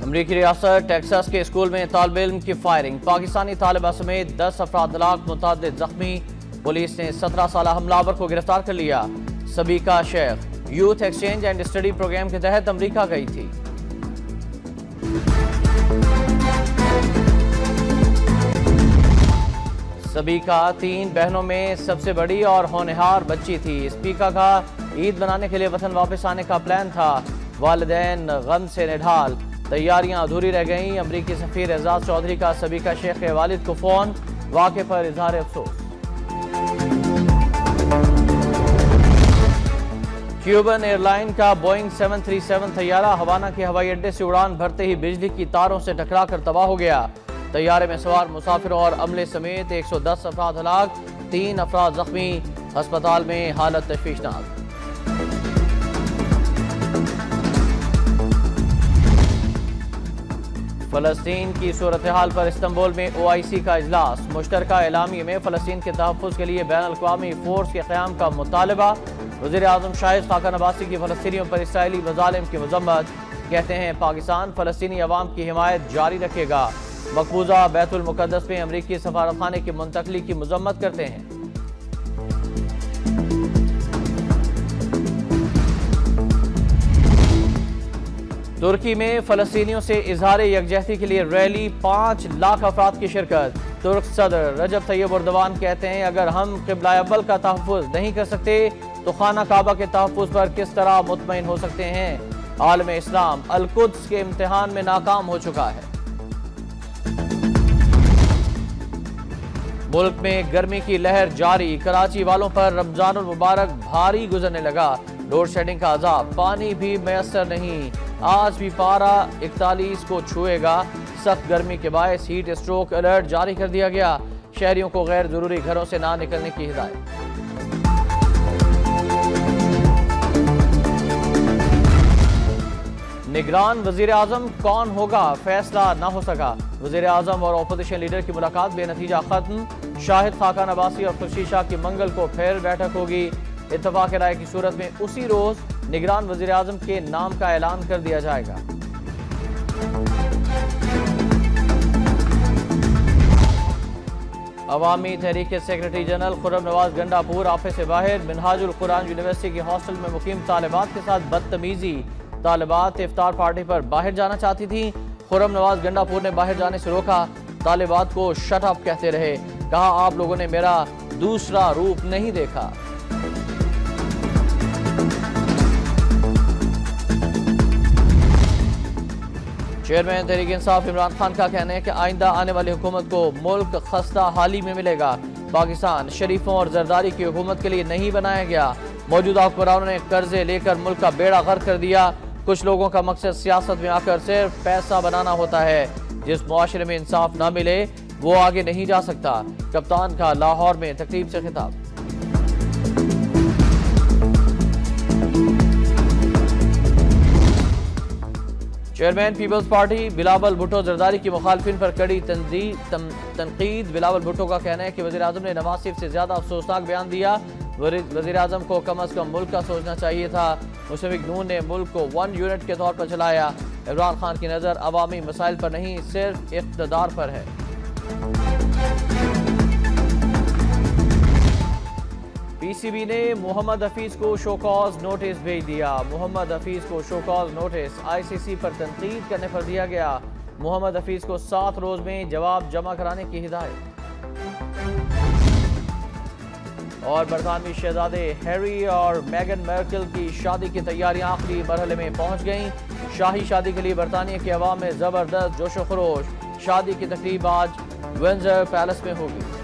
अमरीकी रियासत टेक्सास के स्कूल में तालिब इल्म की फायरिंग, पाकिस्तानी तालिबा समेत 10 अफराद हलाक, मुतअद्दिद जख्मी। पुलिस ने 17 साल हमलावर को गिरफ्तार कर लिया। Sabika Sheikh youth exchange and study program के तहत अमरीका गई थी। सबीका 3 बहनों में सबसे बड़ी और होनहार बच्ची थी। सबीका का ईद मनाने के लिए वतन वापस आने का प्लान था। वालिदैन गम से निढाल, तैयारियां अधूरी रह गईं। अमरीकी सफीर एजाज चौधरी का सबीका शेख के वालिद को फोन, वाक़े पर इजहार अफसोस। क्यूबन एयरलाइन का बोइंग 737 तैयारा हवाना के हवाई अड्डे से उड़ान भरते ही बिजली की तारों से टकरा कर तबाह हो गया। तैयारे में सवार मुसाफिरों और अमले समेत 110 अफराद हलाक, 3 अफराद जख्मी। अस्पताल में हालत तशवीशनाक। फलस्तीन की सूरत हाल पर इस्तांबुल में OIC का इजलास। मुश्तरका एलामी में फलस्तीन के तहफ़्फ़ुज़ के लिए बैन अल-अक़वामी फोर्स के क़याम का मुतालबा। वज़ीर आज़म शाहिद खाक़ान अब्बासी की फलस्तीनियों पर इसराइली मज़ालिम की मज़म्मत। कहते हैं पाकिस्तान फलस्तीनी अवाम की हिमायत जारी रखेगा। मकबूजा बैतुल मुक़द्दस में अमरीकी सफारतखाने की मुंतकली की मज़म्मत करते हैं। तुर्की में फलस्तीनियों से इजहार यकजहती के लिए रैली, 5 लाख अफराद की शिरकत। तुर्क सदर रजब तैयब एर्दोगान कहते हैं अगर हम क़िबला अव्वल का तहफ़्फ़ुज़ नहीं कर सकते तो खाना काबा के तहफ़्फ़ुज़ पर किस तरह मुतमईन हो सकते हैं। आलम इस्लाम अल-कुद्स के इम्तिहान में नाकाम हो चुका है। मुल्क में गर्मी की लहर जारी, कराची वालों पर रमजानुल मुबारक भारी गुजरने लगा। लोड शेडिंग का अजाब, पानी भी मैसर नहीं। आज भी पारा 41 को छुएगा। सख्त गर्मी के बायस हीट स्ट्रोक अलर्ट जारी कर दिया गया। शहरियों को गैर जरूरी घरों से ना निकलने की हिदायत। निगरान वजीर आजम कौन होगा, फैसला ना हो सका। वजीर आजम और अपोजिशन लीडर की मुलाकात बेनतीजा खत्म। शाहिद खाक़ान अब्बासी और खुर्शीद शाह की मंगल को फिर बैठक होगी। इत्तफाक राय की सूरत में उसी रोज निगरान वजीर आजम के नाम का ऐलान कर दिया जाएगा। अवामी तहरीक के secretary general Khurram Nawaz Gandapur office से बाहर। मिनहाजुल कुरान यूनिवर्सिटी के हॉस्टल में मुकीम तालिबात के साथ बदतमीजी। तालिबात इफ्तार पार्टी पर बाहर जाना चाहती थी। खुर्रम नवाज गंडापुर ने बाहर जाने से रोका। तालिबात को शट अप कहते रहे। कहा आप लोगों ने मेरा दूसरा रूप नहीं देखा। चेयरमैन तहरीक इंसाफ इमरान खान का कहना है कि आइंदा आने वाली हुकूमत को मुल्क खस्ता हाली में मिलेगा। पाकिस्तान शरीफों और जरदारी की हुकूमत के लिए नहीं बनाया गया। मौजूदा हुक्मरानों ने कर्जे लेकर मुल्क का बेड़ा गर्क कर दिया। कुछ लोगों का मकसद सियासत में आकर सिर्फ पैसा बनाना होता है। जिस मुआशरे में इंसाफ ना मिले वो आगे नहीं जा सकता। कप्तान का लाहौर में तकरीब से खिताब। Chairman Peoples Party Bilawal Bhutto Zardari की मुखालफिन पर कड़ी तनकीद। बिलावल भुट्टो का कहना है कि वज़ीर आज़म ने नवाज शरीफ से ज्यादा अफसोसनाक बयान दिया। वज़ीर आज़म को कम अज कम मुल्क का सोचना चाहिए था। मुस्लिम लीग नून ने मुल्क को 1 यूनिट के तौर पर चलाया। इमरान खान की नज़र अवामी मसाइल पर नहीं, सिर्फ इक़्तिदार पर है। PCB ने मोहम्मद हफीज को शोकॉज नोटिस भेज दिया। मोहम्मद हफीज को शोकॉज नोटिस ICC पर तनकीद करने पर दिया गया। मोहम्मद हफीज को 7 रोज में जवाब जमा कराने की हिदायत। और बरतानवी शहजादे हैरी और मेगन मार्कल की शादी की तैयारियां आखिरी मरहले में पहुंच गईं। शाही शादी के लिए बरतानिया के अवाम में जबरदस्त जोशो खरोश। शादी की तकरीब आज विंडसर पैलेस में होगी।